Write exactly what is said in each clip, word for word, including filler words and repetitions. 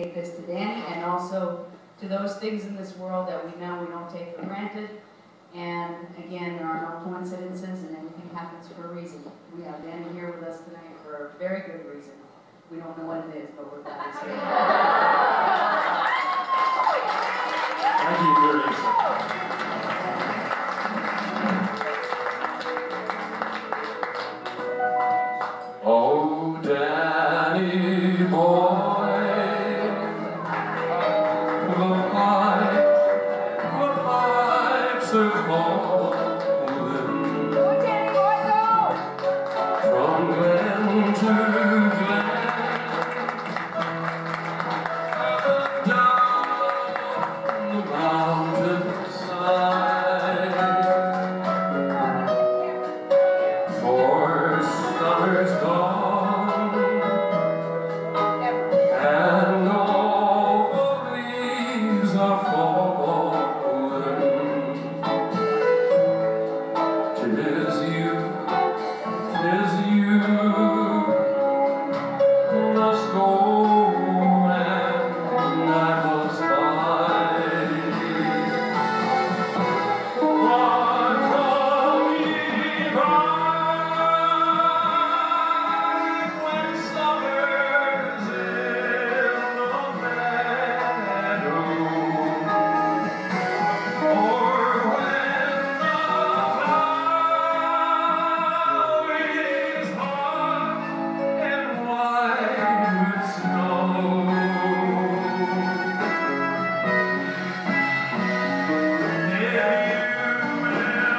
dedicate this to Danny, and also to those things in this world that we know we don't take for granted. And again, there are no coincidences, and everything happens for a reason. We have Danny here with us tonight for a very good reason. We don't know what it is, but we're glad he's here. Thank you, Grace. Oh, Danny boy, the pipe, the pipes are calling. Oh, Danny boy, go! From Glen to Glen, down the mountainside, for summer's gone, and all the leaves are fallen. 'Tis you, 'tis you must go, and I must bide. But come ye back when summer's in the meadow, or when the plough is hot and white with snow. If you will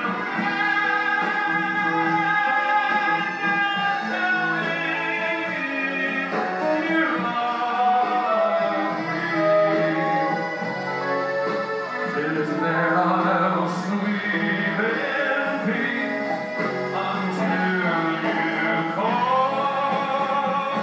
you love me, 'tis there I'll sleep in peace until you call.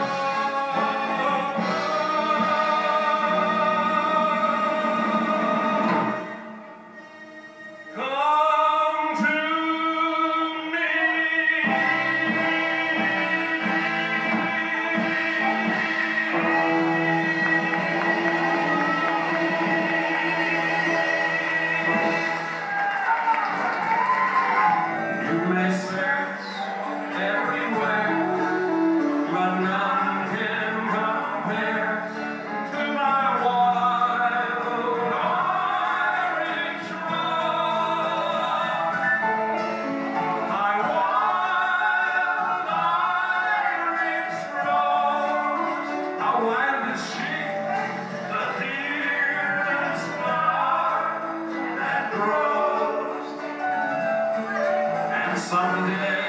Come to me. You may search everywhere, but none can compare to my wild Irish rock. My wild Irish rose, how wild is she, the dearest flower that grows. And someday